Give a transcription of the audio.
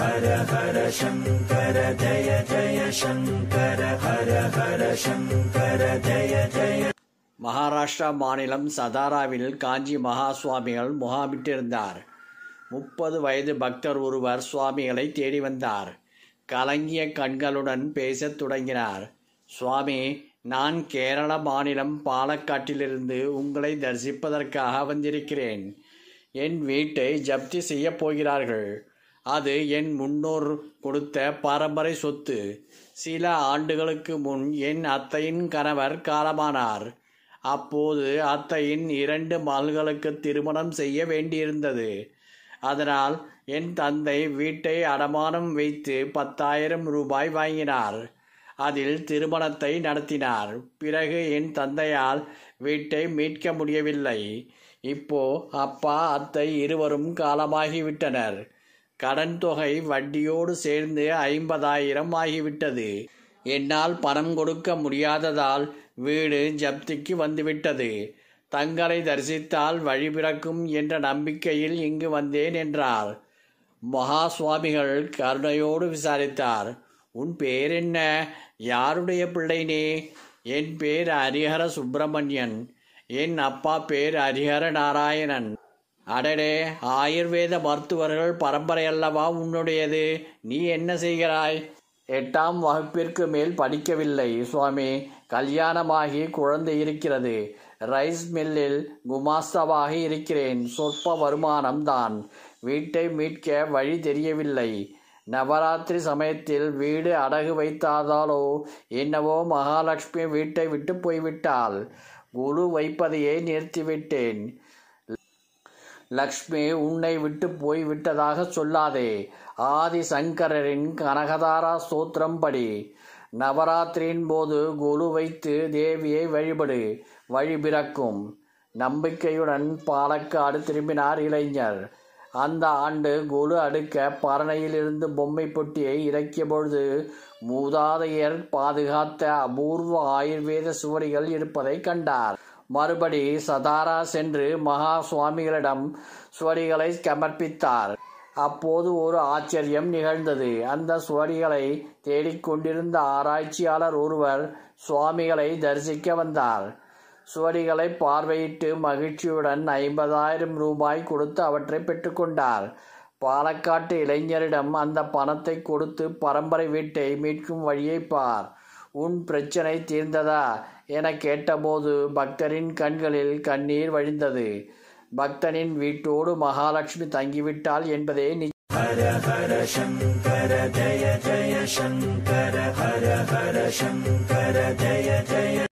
ஹர ஹர சங்கர ஜய ஜய சங்கர ஹர ஹர சங்கர ஜய ஜய. மகாராஷ்டிரா மாநிலம் சதாராவில் காஞ்சி மகா சுவாமிகள் முகாமிட்டிருந்தார். 30 வயது பக்தர் ஒருவர் சுவாமிகளை தேடி வந்தார். கலங்கிய கண்களுடன் பேசத் தொடங்கினார். சுவாமி, நான் கேரள மாநிலம் பாலக்காட்டிலிருந்து உங்களை தரிசிப்பதற்காக வந்திருக்கிறேன். என் வீட்டை ஜப்தி செய்யப் போகிறார்கள். அது என் முன்னோர் கொடுத்த பரம்பரை சொத்து. சில ஆண்டுகளுக்கு முன் என் அத்தையின் கணவர் காலமானார். அப்போது அத்தையின் 2 மகள்களுக்கு திருமணம் செய்ய வேண்டியிருந்தது. அதனால் என் தந்தை வீட்டை அடமானம் வைத்து 10,000 ரூபாய் வாங்கினார். அதில் திருமணத்தை நடத்தினார். பிறகு என் தந்தையால் வீட்டை மீட்க முடியவில்லை. இப்போ அப்பா அத்தை இருவரும் காலமாகிவிட்டனர். கடன் தொகை வட்டியோடு சேர்ந்து 50,000 ஆகிவிட்டது. என்னால் பணம் கொடுக்க முடியாததால் வீடு ஜப்திக்கு வந்துவிட்டது. தங்களை தரிசித்தால் வழி பிறக்கும் என்ற நம்பிக்கையில் இங்கு வந்தேன் என்றார். மகா சுவாமிகள் கருணையோடு விசாரித்தார். உன் பேர் என்ன? யாருடைய பிள்ளை நீ? என் பேர் ஹரிஹர சுப்பிரமணியன். என் அப்பா பேர் ஹரிஹர நாராயணன். அடடே, ஆயுர்வேத மருத்துவர்கள் பரம்பரை அல்லவா உன்னுடையது? நீ என்ன செய்கிறாய்? 8ஆம் வகுப்பிற்கு மேல் படிக்கவில்லை சுவாமி. கல்யாணமாகி குழந்தை இருக்கிறது. ரைஸ் மில்லில் குமாஸ்தாவாக இருக்கிறேன். சொற்ப வருமானம் தான். வீட்டை மீட்க வழி தெரியவில்லை. நவராத்திரி சமயத்தில் வீடு அடகு வைத்தாதாலோ என்னவோ மகாலட்சுமி வீட்டை விட்டு போய்விட்டாள். குரு வைப்பதையே நிறுத்திவிட்டேன். லக்ஷ்மி உன்னை விட்டு போய்விட்டதாக சொல்லாதே. ஆதி சங்கரரின் கனகதாரா ஸ்தோத்திரம் படி. நவராத்திரியின் போது குரு வைத்து தேவியை வழிபடு. வழி பிறக்கும். நம்பிக்கையுடன் பாலக்காடு திரும்பினார் இளைஞர். அந்த ஆண்டு கொலு அடுக்க பரணையிலிருந்து பொம்மை பொட்டியை இறக்கிய பொழுது மூதாதையர் பாதுகாத்த அபூர்வ ஆயுர்வேத சுவடிகள் இருப்பதை கண்டார். மறுபடி சதாரா சென்று மகா சுவாமிகளிடம் சுவடிகளை சமர்ப்பித்தார். அப்போது ஒரு ஆச்சரியம் நிகழ்ந்தது. அந்த சுவடிகளை தேடிக்கொண்டிருந்த ஆராய்ச்சியாளர் ஒருவர் சுவாமிகளை தரிசிக்க வந்தார். சுவடிகளை பார்வையிட்டு மகிழ்ச்சியுடன் 50,000 ரூபாய் கொடுத்து அவற்றை பெற்றுக்கொண்டார். பாலக்காட்டு இளைஞரிடம் அந்த பணத்தை கொடுத்து பரம்பரை வீட்டை மீட்கும் வழியை பார். உன் பிரச்சனை தீர்ந்ததா என கேட்டபோது பக்தரின் கண்களில் கண்ணீர் வழிந்தது. பக்தனின் வீட்டோடு மகாலட்சுமி தங்கிவிட்டாள் என்பதே ஹர ஹர சங்கர ஜய ஜய சங்கர ஹர ஹர சங்கர ஜய ஜய